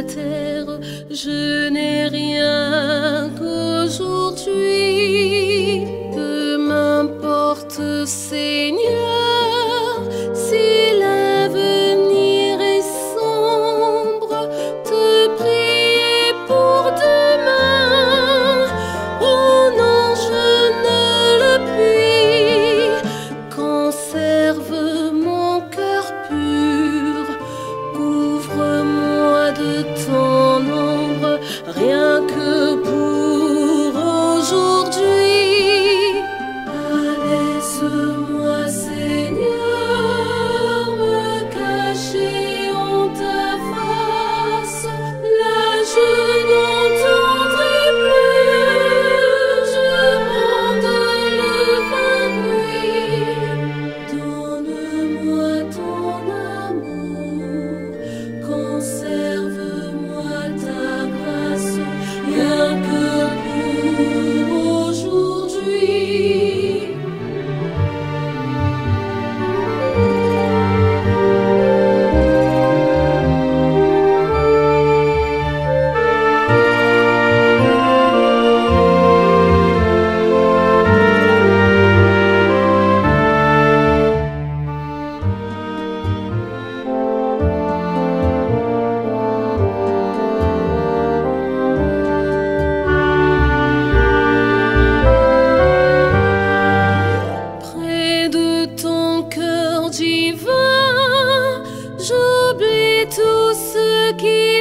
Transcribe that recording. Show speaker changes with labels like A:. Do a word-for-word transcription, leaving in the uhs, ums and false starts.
A: terre, je n'ai rien qu'aujourd'hui. Peu m'importe, Seigneur, si l'avenir est sombre, te prier pour demain. Oh non, je ne le puis. Conserve mon cœur pur, couvre-moi de ton ombre, rien que pour aujourd'hui. Laisse-moi, Seigneur, me cacher en ta face. Là, je n'entendrai plus, je rende le vain bruit. Donne-moi ton amour, conserve-moi ta grâce, rien que pour aujourd'hui. Près de ton cœur divin, j'oublie tout ce qui